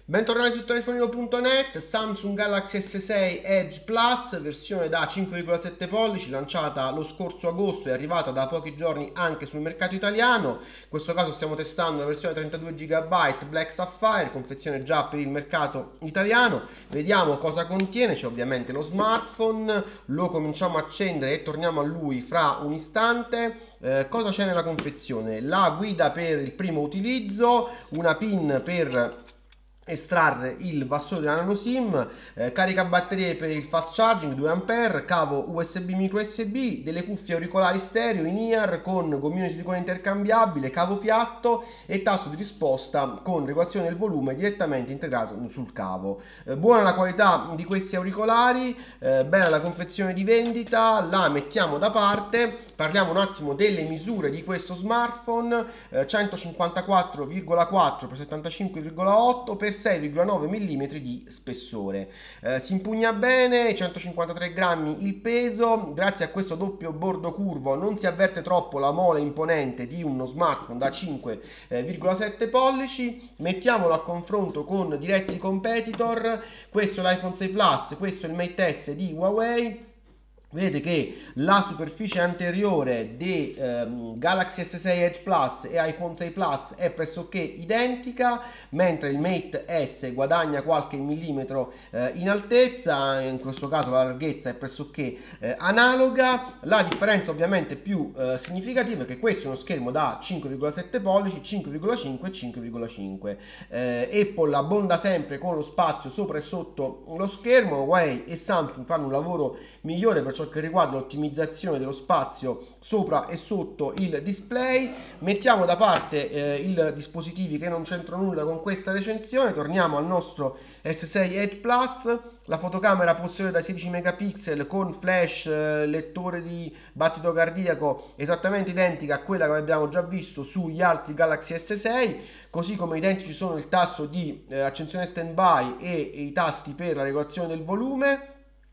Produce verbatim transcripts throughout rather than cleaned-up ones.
Bentornati su telefonino punto net. Samsung Galaxy S sei Edge Plus, versione da cinque virgola sette pollici, lanciata lo scorso agosto e arrivata da pochi giorni anche sul mercato italiano. In questo caso stiamo testando la versione trentadue giga Black Sapphire, confezione già per il mercato italiano. Vediamo cosa contiene. C'è ovviamente lo smartphone, lo cominciamo a accendere e torniamo a lui fra un istante. Eh, cosa c'è nella confezione? La guida per il primo utilizzo, una pin per estrarre il vassoio della nano SIM, eh, carica batterie per il fast charging due ampere, cavo U S B micro U S B, delle cuffie auricolari stereo in ear con gommino di silicone intercambiabile, cavo piatto e tasto di risposta con regolazione del volume direttamente integrato sul cavo. Eh, buona la qualità di questi auricolari, eh, bella la confezione di vendita, la mettiamo da parte. Parliamo un attimo delle misure di questo smartphone, eh, centocinquantaquattro virgola quattro per settantacinque virgola otto per sei virgola nove millimetri di spessore. Eh, si impugna bene, centocinquantatré grammi il peso. Grazie a questo doppio bordo curvo non si avverte troppo la mole imponente di uno smartphone da cinque virgola sette pollici. Mettiamolo a confronto con diretti competitor. Questo è l'iPhone sei Plus, questo è il Mate S di Huawei. Vedete che la superficie anteriore di ehm, Galaxy S sei Edge Plus e iPhone sei Plus è pressoché identica, mentre il Mate S guadagna qualche millimetro eh, in altezza, in questo caso la larghezza è pressoché eh, analoga. La differenza ovviamente più eh, significativa è che questo è uno schermo da cinque virgola sette pollici, cinque virgola cinque e cinque virgola cinque. Eh, Apple abbonda sempre con lo spazio sopra e sotto lo schermo. Huawei e Samsung fanno un lavoro migliore per ciò che riguarda l'ottimizzazione dello spazio sopra e sotto il display. Mettiamo da parte eh, i dispositivi che non c'entrano nulla con questa recensione, torniamo al nostro S sei Edge Plus. La fotocamera posteriore da sedici megapixel con flash, eh, lettore di battito cardiaco esattamente identica a quella che abbiamo già visto sugli altri Galaxy S sei, così come identici sono il tasto di eh, accensione standby e i tasti per la regolazione del volume.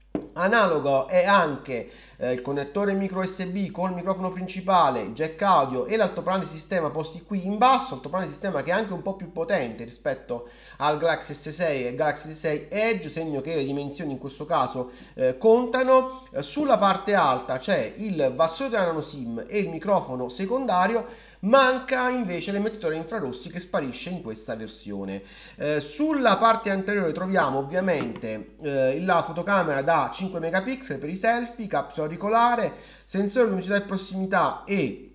Analogo è anche eh, il connettore micro U S B col microfono principale, il jack audio e l'altoparlante sistema posti qui in basso, altoparlante sistema che è anche un po' più potente rispetto al Galaxy S sei e Galaxy S sei Edge, segno che le dimensioni in questo caso eh, contano. Eh, sulla parte alta c'è il vassoio della nano SIM e il microfono secondario. Manca invece l'emettitore infrarossi che sparisce in questa versione. Eh, sulla parte anteriore troviamo ovviamente eh, la fotocamera da cinque megapixel per i selfie, capsula auricolare, sensore di luminosità e prossimità e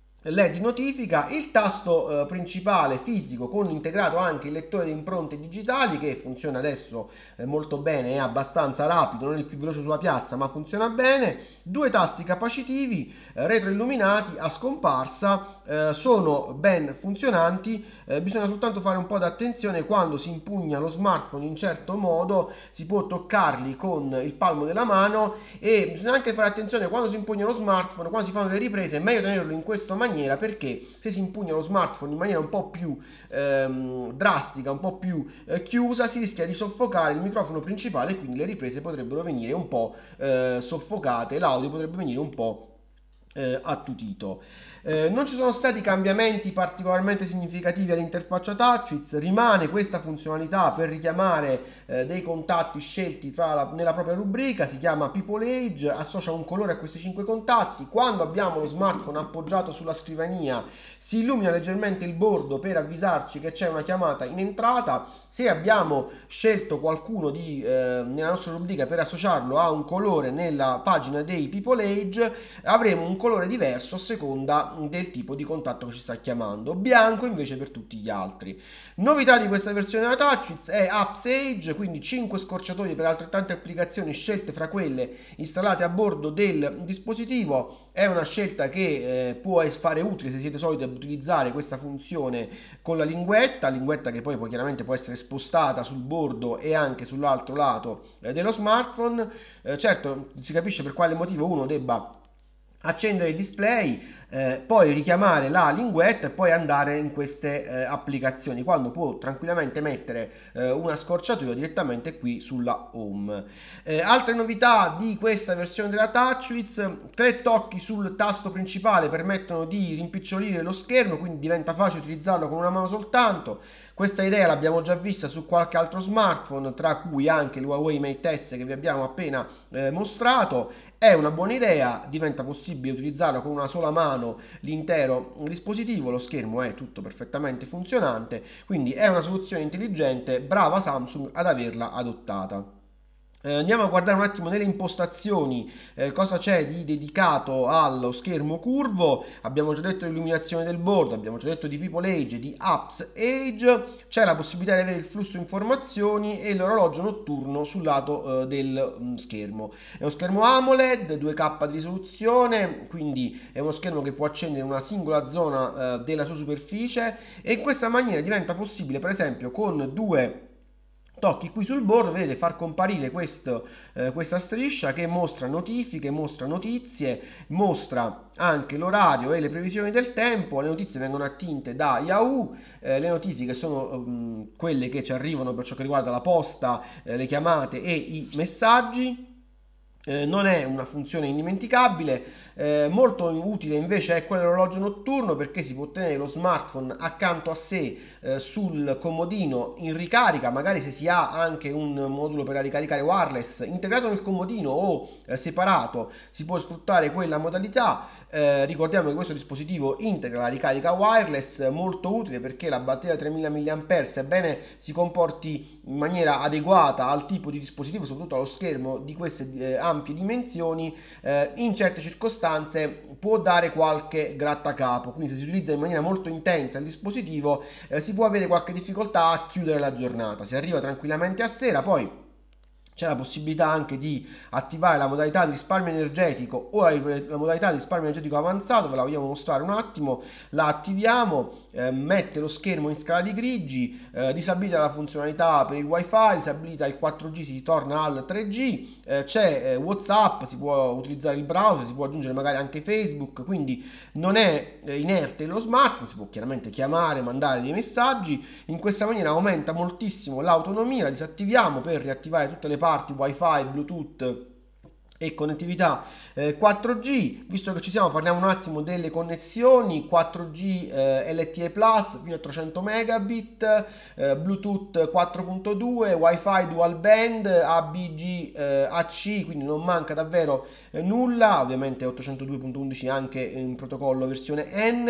L E D di notifica, il tasto eh, principale fisico con integrato anche il lettore di impronte digitali che funziona adesso eh, molto bene, è abbastanza rapido, non è il più veloce sulla piazza ma funziona bene, due tasti capacitivi eh, retroilluminati a scomparsa, eh, sono ben funzionanti, eh, bisogna soltanto fare un po' di attenzione quando si impugna lo smartphone in certo modo, si può toccarli con il palmo della mano e bisogna anche fare attenzione quando si impugna lo smartphone, quando si fanno le riprese è meglio tenerlo in questa maniera, perché se si impugna lo smartphone in maniera un po' più ehm, drastica, un po' più eh, chiusa, si rischia di soffocare il microfono principale e quindi le riprese potrebbero venire un po' eh, soffocate, l'audio potrebbe venire un po' eh, attutito. Eh, non ci sono stati cambiamenti particolarmente significativi all'interfaccia TouchWiz, rimane questa funzionalità per richiamare eh, dei contatti scelti tra la, nella propria rubrica, si chiama People Age, associa un colore a questi cinque contatti. Quando abbiamo lo smartphone appoggiato sulla scrivania si illumina leggermente il bordo per avvisarci che c'è una chiamata in entrata. Se abbiamo scelto qualcuno di, eh, nella nostra rubrica per associarlo a un colore nella pagina dei People Age, avremo un colore diverso a seconda del tipo di contatto che ci sta chiamando, bianco invece per tutti gli altri. Novità di questa versione della TouchWiz è Apps Age, quindi cinque scorciatoie per altrettante applicazioni scelte fra quelle installate a bordo del dispositivo. È una scelta che eh, può fare utile se siete soliti ad utilizzare questa funzione con la linguetta, linguetta che poi, poi chiaramente può essere spostata sul bordo e anche sull'altro lato eh, dello smartphone. Eh, certo, si capisce per quale motivo uno debba accendere il display, eh, poi richiamare la linguetta e poi andare in queste eh, applicazioni, quando può tranquillamente mettere eh, una scorciatoia direttamente qui sulla home. Eh, altre novità di questa versione della TouchWiz: tre tocchi sul tasto principale permettono di rimpicciolire lo schermo, quindi diventa facile utilizzarlo con una mano soltanto. Questa idea l'abbiamo già vista su qualche altro smartphone, tra cui anche il Huawei Mate S che vi abbiamo appena eh, mostrato. È una buona idea, diventa possibile utilizzarlo con una sola mano l'intero dispositivo, lo schermo è tutto perfettamente funzionante, quindi è una soluzione intelligente, brava Samsung ad averla adottata. Eh, andiamo a guardare un attimo nelle impostazioni eh, cosa c'è di dedicato allo schermo curvo. Abbiamo già detto l'illuminazione del bordo, abbiamo già detto di People Age, di Apps Age, c'è la possibilità di avere il flusso informazioni e l'orologio notturno sul lato eh, del mh, schermo. È uno schermo AMOLED, due K di risoluzione, quindi è uno schermo che può accendere una singola zona eh, della sua superficie, e in questa maniera diventa possibile, per esempio, con due tocchi qui sul bordo, vedete, far comparire questo, eh, questa striscia che mostra notifiche, mostra notizie, mostra anche l'orario e le previsioni del tempo. Le notizie vengono attinte da Yahoo, eh, le notifiche sono um, quelle che ci arrivano per ciò che riguarda la posta, eh, le chiamate e i messaggi. Eh, non è una funzione indimenticabile. Eh, molto utile invece è quello dell'orologio notturno, perché si può tenere lo smartphone accanto a sé eh, sul comodino in ricarica, magari se si ha anche un modulo per la ricaricare wireless integrato nel comodino o eh, separato, si può sfruttare quella modalità. Eh, ricordiamo che questo dispositivo integra la ricarica wireless, molto utile perché la batteria tremila milliampere, sebbene si comporti in maniera adeguata al tipo di dispositivo, soprattutto allo schermo di queste eh, ampie dimensioni, eh, in certe circostanze può dare qualche grattacapo, quindi se si utilizza in maniera molto intensa il dispositivo eh, si può avere qualche difficoltà a chiudere la giornata. Si arriva tranquillamente a sera, poi c'è la possibilità anche di attivare la modalità di risparmio energetico o la, la modalità di risparmio energetico avanzato, ve la vogliamo mostrare un attimo. La attiviamo, eh, mette lo schermo in scala di grigi, eh, disabilita la funzionalità per il wifi, disabilita il quattro G, si torna al tre G, eh, c'è eh, WhatsApp, si può utilizzare il browser, si può aggiungere magari anche Facebook, quindi non è eh, inerte lo smartphone, si può chiaramente chiamare, mandare dei messaggi. In questa maniera aumenta moltissimo l'autonomia. La disattiviamo per riattivare tutte le parti wifi, bluetooth e connettività eh, quattro G. Visto che ci siamo, parliamo un attimo delle connessioni. Quattro G eh, L T E Plus fino a trecento megabit, eh, Bluetooth quattro punto due, Wi-Fi dual band, A B G eh, A C, quindi non manca davvero eh, nulla. Ovviamente ottocentodue punto undici anche in protocollo versione N.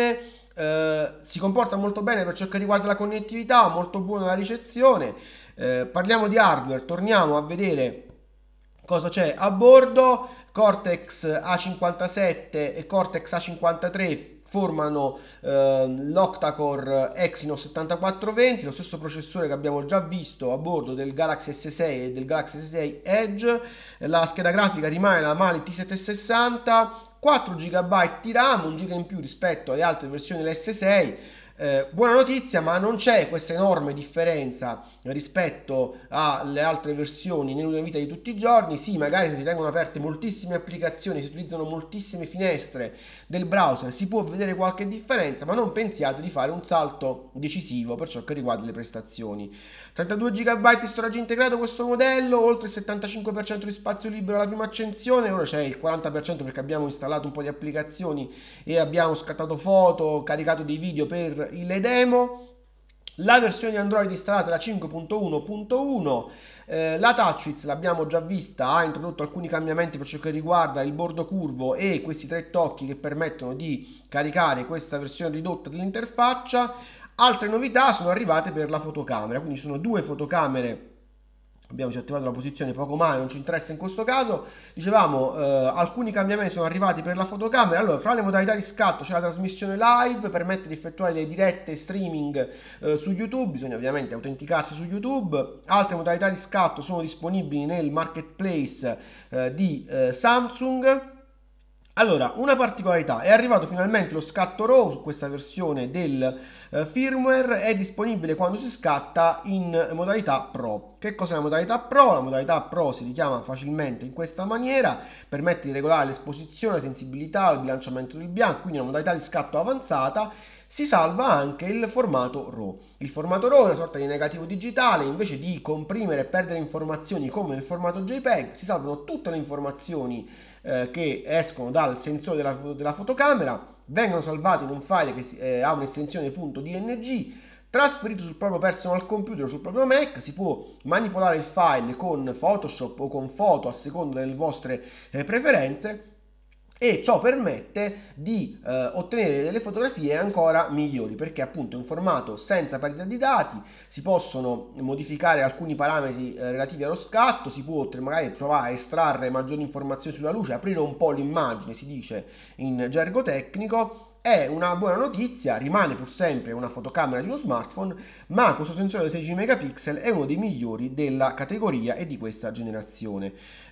Eh, si comporta molto bene per ciò che riguarda la connettività, molto buona la ricezione. Eh, parliamo di hardware, torniamo a vedere cosa c'è a bordo. Cortex A cinquantasette e Cortex A cinquantatré formano eh, l'octa-core Exynos settantaquattro venti, lo stesso processore che abbiamo già visto a bordo del Galaxy S sei e del Galaxy S sei Edge. La scheda grafica rimane la Mali T settecentosessanta, quattro giga di RAM, un giga in più rispetto alle altre versioni dell'S sei. Eh, buona notizia, ma non c'è questa enorme differenza rispetto alle altre versioni nella vita di tutti i giorni. Sì, magari se si tengono aperte moltissime applicazioni, si utilizzano moltissime finestre del browser, si può vedere qualche differenza, ma non pensiate di fare un salto decisivo per ciò che riguarda le prestazioni. trentadue giga di storage integrato questo modello, oltre il settantacinque per cento di spazio libero alla prima accensione, ora c'è il quaranta per cento perché abbiamo installato un po' di applicazioni e abbiamo scattato foto, caricato dei video per le demo. La versione di Android installata è la cinque punto uno punto uno. Eh, la TouchWiz l'abbiamo già vista, ha introdotto alcuni cambiamenti per ciò che riguarda il bordo curvo e questi tre tocchi che permettono di caricare questa versione ridotta dell'interfaccia. Altre novità sono arrivate per la fotocamera, quindi ci sono due fotocamere. Abbiamo disattivato la posizione, poco male, non ci interessa in questo caso. Dicevamo, eh, alcuni cambiamenti sono arrivati per la fotocamera. Allora, fra le modalità di scatto c'è la trasmissione live, permette di effettuare delle dirette streaming eh, su YouTube, bisogna ovviamente autenticarsi su YouTube. Altre modalità di scatto sono disponibili nel marketplace eh, di eh, Samsung. Allora, una particolarità, è arrivato finalmente lo scatto RAW su questa versione del eh, firmware, è disponibile quando si scatta in modalità Pro. Che cos'è la modalità Pro? La modalità Pro si richiama facilmente in questa maniera, permette di regolare l'esposizione, la sensibilità, il bilanciamento del bianco, quindi una modalità di scatto avanzata. Si salva anche il formato RAW. Il formato RAW è una sorta di negativo digitale, invece di comprimere e perdere informazioni come nel formato JPEG, si salvano tutte le informazioni eh, che escono dal sensore della, della fotocamera, vengono salvati in un file che si, eh, ha un'estensione .dng, trasferito sul proprio personal computer o sul proprio Mac. Si può manipolare il file con Photoshop o con Photo a seconda delle vostre eh, preferenze, e ciò permette di eh, ottenere delle fotografie ancora migliori, perché appunto è un formato senza parità di dati, si possono modificare alcuni parametri eh, relativi allo scatto, si può magari provare a estrarre maggiori informazioni sulla luce, aprire un po' l'immagine, si dice in gergo tecnico. È una buona notizia, rimane pur sempre una fotocamera di uno smartphone, ma questo sensore da sedici megapixel è uno dei migliori della categoria e di questa generazione.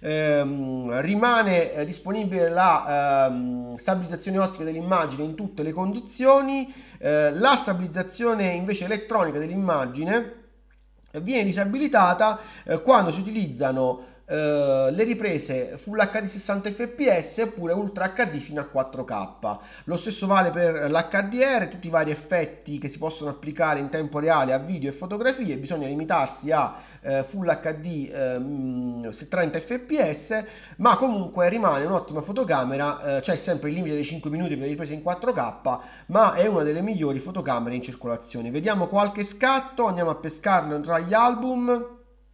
Ehm, rimane eh, disponibile la ehm, stabilizzazione ottica dell'immagine in tutte le condizioni, eh, la stabilizzazione invece elettronica dell'immagine viene disabilitata eh, quando si utilizzano Uh, le riprese Full H D sessanta fps oppure Ultra H D fino a quattro K. Lo stesso vale per l'H D R, tutti i vari effetti che si possono applicare in tempo reale a video e fotografie. Bisogna limitarsi a uh, Full H D um, trenta fps, ma comunque rimane un'ottima fotocamera. Uh, c'è sempre il limite dei cinque minuti per le riprese in quattro K, ma è una delle migliori fotocamere in circolazione. Vediamo qualche scatto, andiamo a pescarlo tra gli album.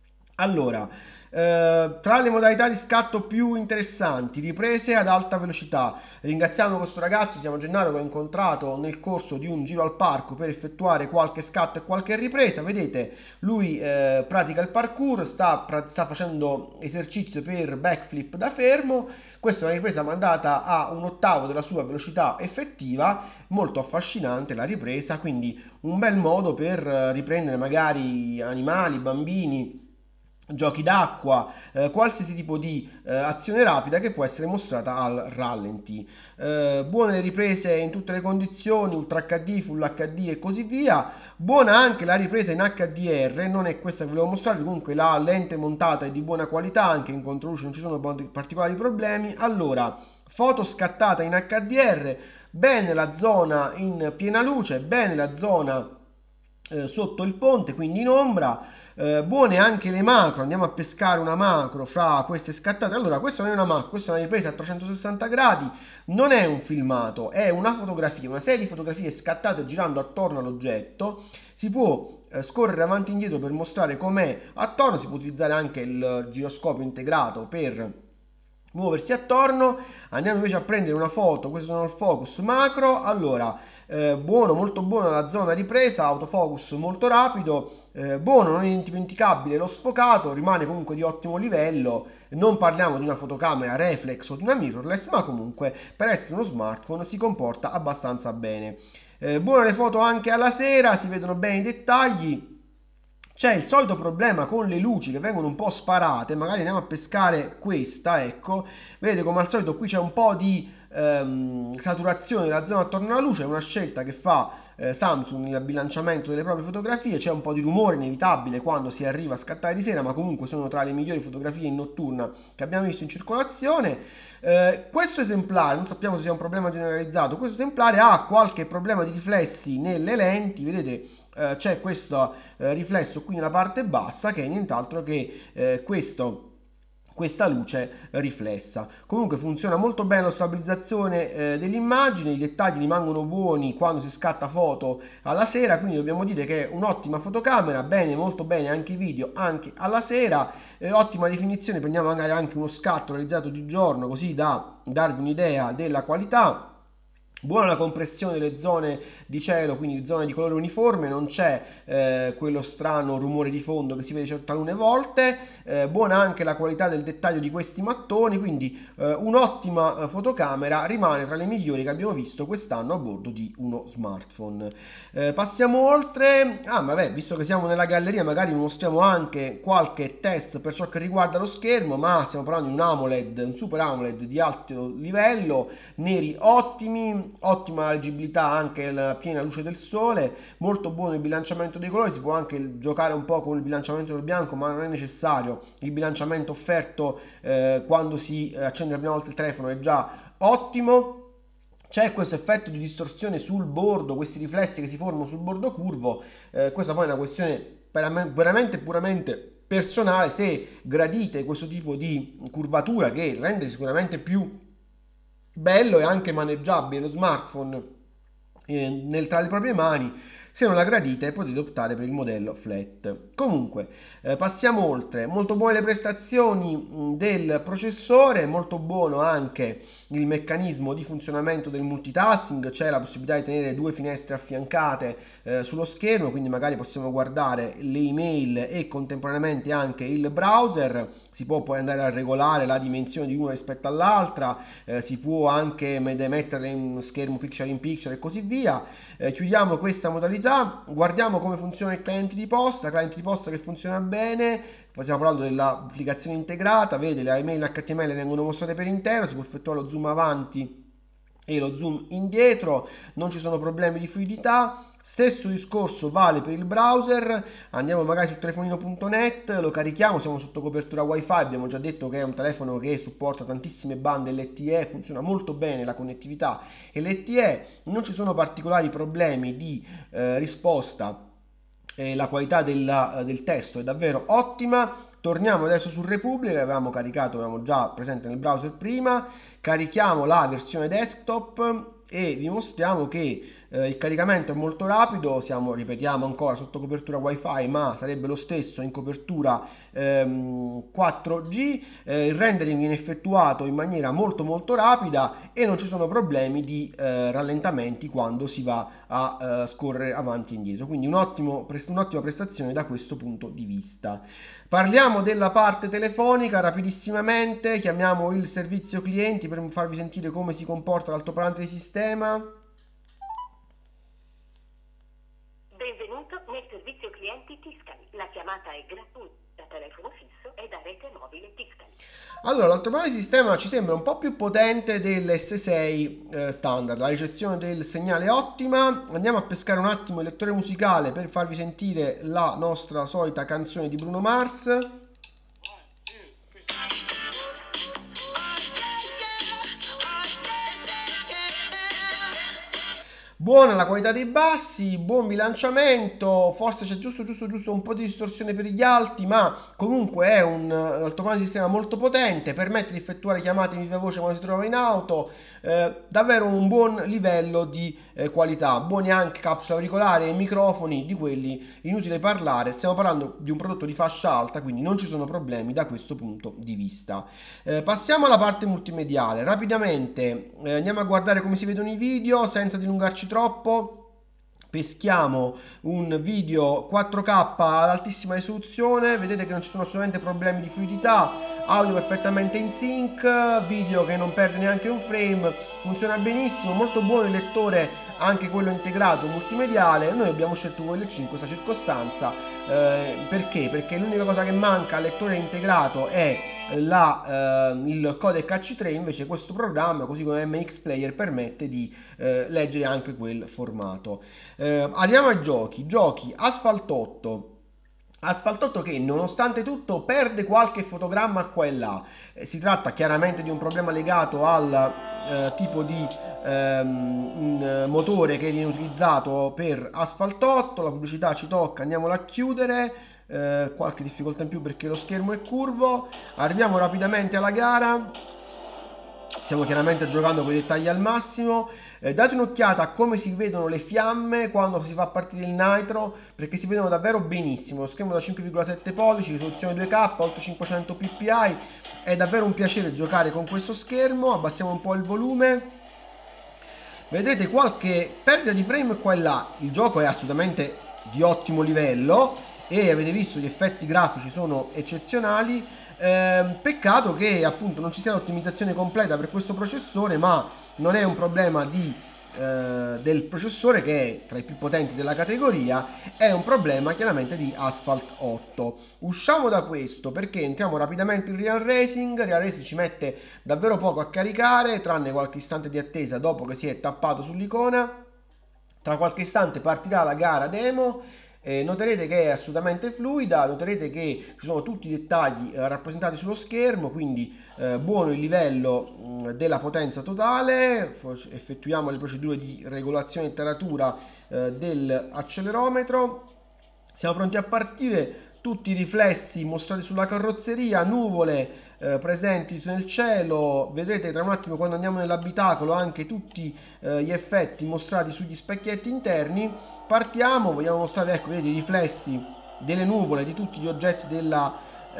Allora, Uh, tra le modalità di scatto più interessanti, riprese ad alta velocità. Ringraziamo questo ragazzo, si chiama Gennaro, che ho incontrato nel corso di un giro al parco per effettuare qualche scatto e qualche ripresa. Vedete, lui uh, pratica il parkour, sta, sta facendo esercizio per backflip da fermo. Questa è una ripresa mandata a un ottavo della sua velocità effettiva, molto affascinante la ripresa, quindi un bel modo per riprendere magari animali, bambini, giochi d'acqua, eh, qualsiasi tipo di eh, azione rapida che può essere mostrata al rallenti. Eh, buone le riprese in tutte le condizioni, Ultra H D, Full H D e così via. Buona anche la ripresa in H D R, non è questa che volevo mostrarvi, comunque la lente montata è di buona qualità, anche in controluce non ci sono particolari problemi. Allora, foto scattata in H D R, bene la zona in piena luce, bene la zona eh, sotto il ponte, quindi in ombra. Eh, buone anche le macro, andiamo a pescare una macro fra queste scattate. Allora, questa non è una macro, questa è una ripresa a trecentosessanta gradi, non è un filmato, è una fotografia, una serie di fotografie scattate girando attorno all'oggetto. Si può eh, scorrere avanti e indietro per mostrare com'è attorno, si può utilizzare anche il giroscopio integrato per muoversi attorno. Andiamo invece a prendere una foto, questo sono il focus macro. Allora, eh, buono, molto buona la zona ripresa, autofocus molto rapido. Eh, buono, non indimenticabile lo sfocato, rimane comunque di ottimo livello. Non parliamo di una fotocamera reflex o di una mirrorless, ma comunque per essere uno smartphone si comporta abbastanza bene. Eh, buone le foto anche alla sera, si vedono bene i dettagli. C'è il solito problema con le luci che vengono un po' sparate, magari andiamo a pescare questa, ecco, vedete come al solito qui c'è un po' di ehm, saturazione della zona attorno alla luce, è una scelta che fa eh, Samsung nel bilanciamento delle proprie fotografie. C'è un po' di rumore inevitabile quando si arriva a scattare di sera, ma comunque sono tra le migliori fotografie in notturna che abbiamo visto in circolazione. Eh, questo esemplare, non sappiamo se sia un problema generalizzato, questo esemplare ha qualche problema di riflessi nelle lenti, vedete. Uh, c'è questo uh, riflesso qui nella parte bassa che è nient'altro che uh, questo, questa luce riflessa. Comunque funziona molto bene la stabilizzazione uh, dell'immagine, i dettagli rimangono buoni quando si scatta foto alla sera, quindi dobbiamo dire che è un'ottima fotocamera, bene, molto bene anche i video anche alla sera, uh, ottima definizione, prendiamo magari anche uno scatto realizzato di giorno così da darvi un'idea della qualità. Buona la compressione delle zone di cielo, quindi zone di colore uniforme, non c'è eh, quello strano rumore di fondo che si vede talune volte, eh, buona anche la qualità del dettaglio di questi mattoni, quindi eh, un'ottima fotocamera, rimane tra le migliori che abbiamo visto quest'anno a bordo di uno smartphone. Eh, passiamo oltre, ah vabbè, visto che siamo nella galleria magari vi mostriamo anche qualche test per ciò che riguarda lo schermo, ma stiamo parlando di un AMOLED, un Super AMOLED di alto livello, neri ottimi, ottima leggibilità anche la piena luce del sole, molto buono il bilanciamento dei colori, si può anche giocare un po' con il bilanciamento del bianco, ma non è necessario, il bilanciamento offerto eh, quando si accende la prima volta il telefono è già ottimo. C'è questo effetto di distorsione sul bordo, questi riflessi che si formano sul bordo curvo, eh, questa poi è una questione veramente puramente personale, se gradite questo tipo di curvatura che rende sicuramente più bello e anche maneggiabile lo smartphone eh, nel, tra le proprie mani. Se non la gradite potete optare per il modello flat. Comunque eh, passiamo oltre, molto buone le prestazioni mh, del processore, molto buono anche il meccanismo di funzionamento del multitasking, c'è la possibilità di tenere due finestre affiancate eh, sullo schermo, quindi magari possiamo guardare le email e contemporaneamente anche il browser, si può poi andare a regolare la dimensione di una rispetto all'altra, eh, si può anche mettere in schermo picture in picture e così via. Eh, chiudiamo questa modalità, guardiamo come funziona il cliente di posta, cliente di posta che funziona bene, poi stiamo parlando dell'applicazione integrata, vede le email H T M L vengono mostrate per intero, si può effettuare lo zoom avanti e lo zoom indietro, non ci sono problemi di fluidità. Stesso discorso vale per il browser, andiamo magari su telefonino punto net, lo carichiamo, siamo sotto copertura wifi, abbiamo già detto che è un telefono che supporta tantissime bande L T E, funziona molto bene la connettività L T E, non ci sono particolari problemi di eh, risposta, eh, la qualità della, del testo è davvero ottima. Torniamo adesso su Repubblica, avevamo caricato, avevamo già presente nel browser prima, carichiamo la versione desktop e vi mostriamo che eh, il caricamento è molto rapido, siamo, ripetiamo ancora, sotto copertura wifi, ma sarebbe lo stesso in copertura ehm, quattro G, eh, il rendering viene effettuato in maniera molto molto rapida e non ci sono problemi di eh, rallentamenti quando si va a eh, scorrere avanti e indietro, quindi un ottimo, un'ottima prestazione da questo punto di vista. Parliamo della parte telefonica rapidissimamente, chiamiamo il servizio clienti per farvi sentire come si comporta l'altoparlante di sistema. Benvenuto nel servizio clienti Tiscali. La chiamata è gratuita da telefono fisso e da rete mobile Tiscali. Allora, l'altoparlante di sistema ci sembra un po' più potente dell'S sei eh, standard, la ricezione del segnale è ottima. Andiamo a pescare un attimo il lettore musicale per farvi sentire la nostra solita canzone di Bruno Mars. Buona la qualità dei bassi, buon bilanciamento, forse c'è giusto giusto giusto un po' di distorsione per gli alti, ma comunque è un altoparlante di sistema molto potente, permette di effettuare chiamate in viva voce quando si trova in auto, eh, davvero un buon livello di eh, qualità, buoni anche capsule auricolari e microfoni, di quelli inutile parlare, stiamo parlando di un prodotto di fascia alta, quindi non ci sono problemi da questo punto di vista. Eh, passiamo alla parte multimediale, rapidamente eh, andiamo a guardare come si vedono i video senza dilungarci troppo. Peschiamo un video quattro K ad altissima risoluzione, vedete che non ci sono assolutamente problemi di fluidità, audio perfettamente in sync, video che non perde neanche un frame, funziona benissimo, molto buono il lettore, anche quello integrato multimediale. Noi abbiamo scelto quello cinque in questa circostanza, eh, perché? Perché l'unica cosa che manca al lettore integrato è La, eh, il codec A C tre, invece questo programma, così come M X Player, permette di eh, leggere anche quel formato. Eh, andiamo ai giochi. Giochi Asphalt otto. Asphalt otto che nonostante tutto perde qualche fotogramma qua e là. Eh, si tratta chiaramente di un problema legato al eh, tipo di ehm, motore che viene utilizzato per Asphalt otto. La pubblicità ci tocca, andiamola a chiudere. Eh, qualche difficoltà in più perché lo schermo è curvo. Arriviamo rapidamente alla gara, stiamo chiaramente giocando con i dettagli al massimo. Eh, date un'occhiata a come si vedono le fiamme quando si fa partire il nitro, perché si vedono davvero benissimo. Lo schermo da cinque virgola sette pollici, risoluzione due K, oltre cinquecento p p i, è davvero un piacere giocare con questo schermo. Abbassiamo un po' il volume. vedrete qualche perdita di frame qua e là. Il gioco è assolutamente di ottimo livello e avete visto gli effetti grafici sono eccezionali. Eh, peccato che appunto non ci sia l'ottimizzazione completa per questo processore, ma non è un problema di, eh, del processore, che è tra i più potenti della categoria, è un problema chiaramente di Asphalt otto. Usciamo da questo perché entriamo rapidamente in Real Racing. Real Racing ci mette davvero poco a caricare, tranne qualche istante di attesa dopo che si è tappato sull'icona. Tra qualche istante partirà la gara demo. Eh, noterete che è assolutamente fluida, noterete che ci sono tutti i dettagli eh, rappresentati sullo schermo, quindi eh, buono il livello mh, della potenza totale. Effettuiamo le procedure di regolazione e taratura eh, dell'accelerometro. Siamo pronti a partire. Tutti i riflessi mostrati sulla carrozzeria, nuvole eh, presenti nel cielo. Vedrete tra un attimo, quando andiamo nell'abitacolo, anche tutti eh, gli effetti mostrati sugli specchietti interni. Partiamo, vogliamo mostrare, ecco, vedete i riflessi delle nuvole, di tutti gli oggetti della,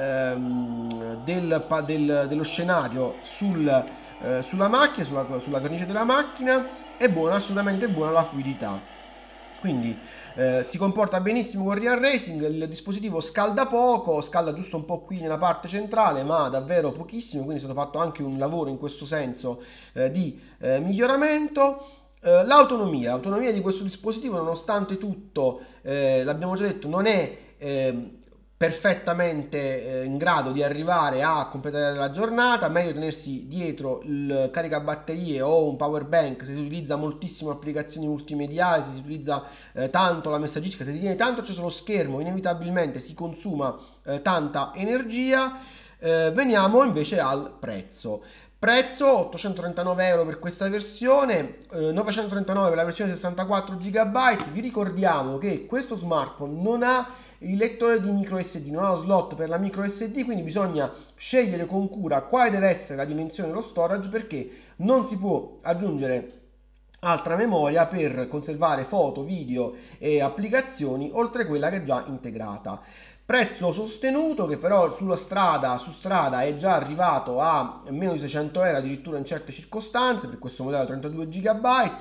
ehm, del, del, dello scenario sul, eh, sulla macchina, sulla, sulla vernice della macchina. È buona, assolutamente buona la fluidità. Quindi eh, si comporta benissimo con Real Racing. Il dispositivo scalda poco, scalda giusto un po' qui nella parte centrale, ma davvero pochissimo, quindi è stato fatto anche un lavoro in questo senso eh, di eh, miglioramento. Uh, l'autonomia, l'autonomia di questo dispositivo, nonostante tutto, eh, l'abbiamo già detto, non è eh, perfettamente eh, in grado di arrivare a completare la giornata. Meglio tenersi dietro il caricabatterie o un power bank se si utilizza moltissimo applicazioni multimediali, se si utilizza eh, tanto la messaggistica, se si tiene tanto acceso lo schermo, inevitabilmente si consuma eh, tanta energia. Eh, veniamo invece al prezzo. Prezzo ottocentotrentanove euro per questa versione, eh, novecentotrentanove per la versione sessantaquattro giga. Vi ricordiamo che questo smartphone non ha il lettore di micro S D, non ha lo slot per la micro S D, quindi bisogna scegliere con cura quale deve essere la dimensione dello storage, perché non si può aggiungere altra memoria per conservare foto, video e applicazioni oltre quella che è già integrata. Prezzo sostenuto, che però sulla strada, su strada è già arrivato a meno di seicento euro addirittura in certe circostanze per questo modello trentadue giga.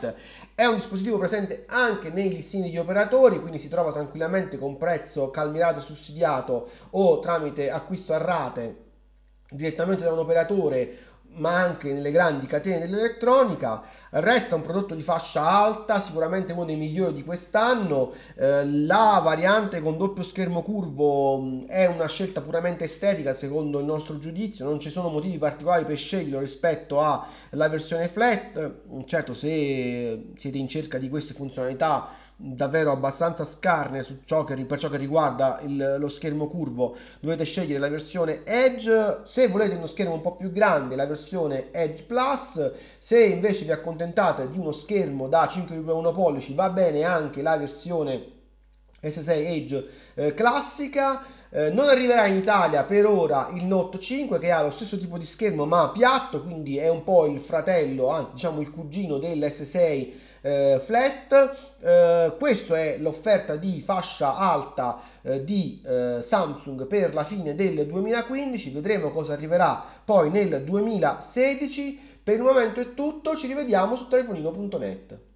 È un dispositivo presente anche nei listini degli operatori, quindi si trova tranquillamente con prezzo calmirato e sussidiato o tramite acquisto a rate direttamente da un operatore, ma anche nelle grandi catene dell'elettronica. Resta un prodotto di fascia alta, sicuramente uno dei migliori di quest'anno. Eh, la variante con doppio schermo curvo mh, è una scelta puramente estetica secondo il nostro giudizio, non ci sono motivi particolari per sceglierlo rispetto alla versione flat. Certo, se siete in cerca di queste funzionalità davvero abbastanza scarne su ciò che, per ciò che riguarda il, lo schermo curvo, dovete scegliere la versione Edge. Se volete uno schermo un po' più grande, la versione Edge Plus. Se invece vi accontentate di uno schermo da cinque virgola uno pollici, va bene anche la versione S sei Edge eh, classica. Eh, non arriverà in Italia per ora il Note cinque, che ha lo stesso tipo di schermo ma piatto, quindi è un po' il fratello, anzi diciamo il cugino dell'S sei eh, flat. Eh, questa è l'offerta di fascia alta eh, di eh, Samsung per la fine del duemilaquindici. Vedremo cosa arriverà poi nel duemilasedici. Per il momento è tutto, ci rivediamo su telefonino punto net.